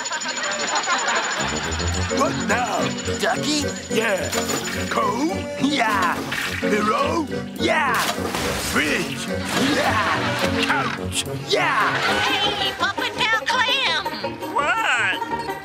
What now? Ducky? Yeah. Coal? Yeah. Hero? Yeah. Fridge? Yeah. Couch? Yeah. Hey, Puppet Pal Clam! What?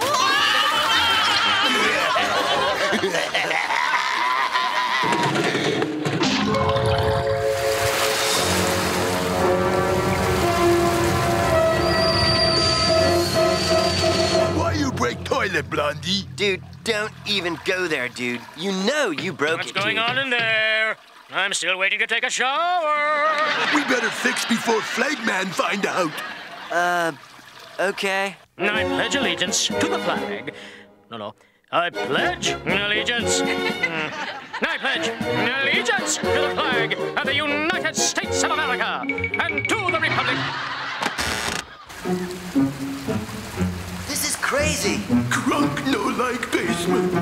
Why you break toilet, Blondie? Dude, don't even go there, dude. You know you broke What's it, going dude. on in there? I'm still waiting to take a shower. We better fix before Flagman find out. Okay. I pledge allegiance to the flag. No. I pledge allegiance. I pledge allegiance to the flag of the United States of America and to the republic. This is crazy. Crunk no like basement.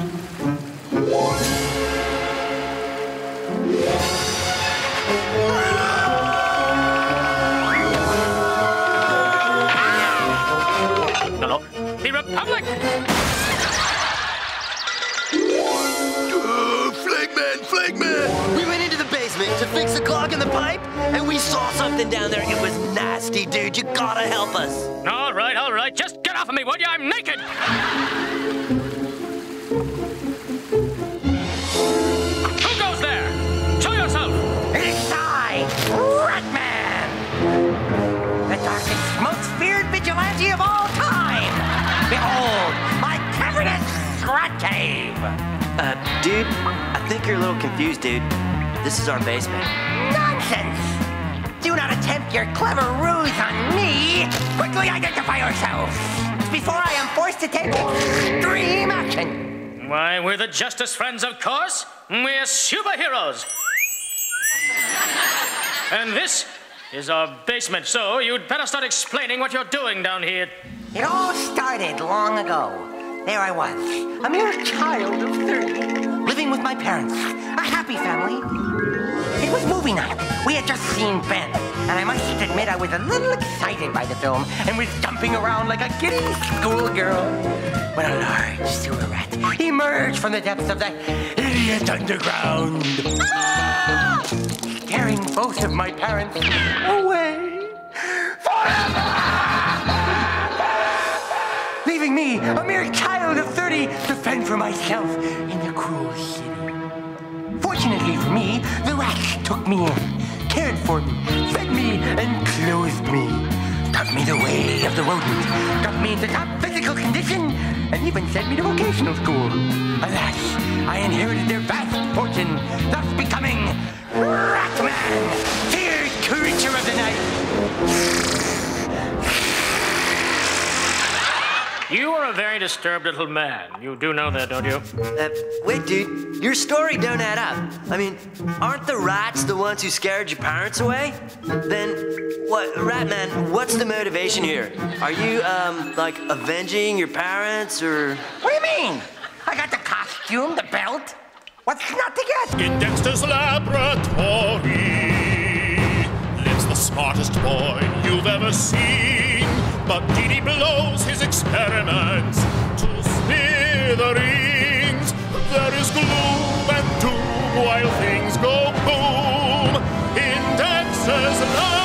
No. The republic. Flagman! We went into the basement to fix the clog in the pipe, and we saw something down there. It was nasty, dude. You gotta help us. All right. Just get off of me, would you? I'm naked. Who goes there? Show yourself. It's I, Ratman! The darkest, most feared vigilante of all time! Behold, my cavernous rat cave! Dude, I think you're a little confused, dude. This is our basement. Nonsense! Do not attempt your clever ruse on me! Quickly identify yourselves before I am forced to take extreme action! Why, we're the Justice Friends, of course. We're superheroes. And this is our basement, so you'd better start explaining what you're doing down here. It all started long ago. There I was, a mere child of 30, living with my parents, a happy family. It was movie night. We had just seen Ben, and I must admit I was a little excited by the film and was jumping around like a giddy schoolgirl when a large sewer rat emerged from the depths of the idiot underground, scaring both of my parents away forever! Leaving me, a mere child of 30, to fend for myself in the cruel city. Fortunately for me, the rats took me in, cared for me, fed me, and clothed me. Taught me the way of the rodent, got me into top physical condition, and even sent me to vocational school. Alas, I inherited their vast fortune, thus becoming Ratman, feared creature of the night. You are a very disturbed little man. You do know that, don't you? Wait, dude. Your story don't add up. I mean, aren't the rats the ones who scared your parents away? Then, what, Ratman, what's the motivation here? Are you, like, avenging your parents, or...? What do you mean? I got the costume, the belt. What's not to get? In Dexter's laboratory lives the smartest boy you've ever seen. But Dee Dee blows his experiments to smithereens. There is gloom and doom while things go boom in Dexter's laboratory.